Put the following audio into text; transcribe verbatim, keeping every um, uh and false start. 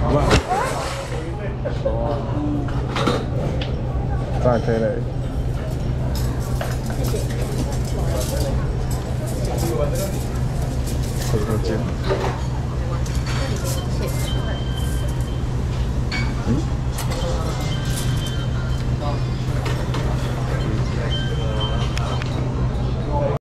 哇！再可以嘞。回头见。